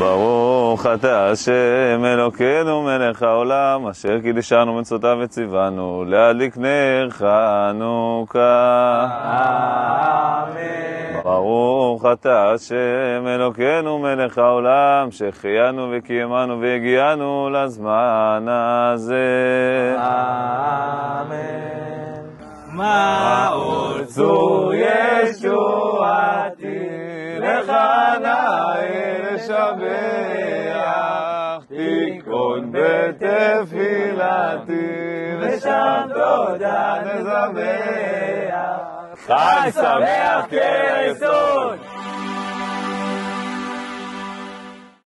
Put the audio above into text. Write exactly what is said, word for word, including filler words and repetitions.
ברוך אתה השם אלוקינו מלך העולם, אשר קידשנו מצוותיו וציוונו להדליק נר חנוכה. אמן. ברוך אתה השם אלוקינו מלך העולם, שהחיינו וקיימנו והגיענו לזמן הזה. אמן. מעוז צור ישועתי, לך נאה לשבח, תיכון בתפילתי, ושם תודה נזבח. חג שמח כיסוד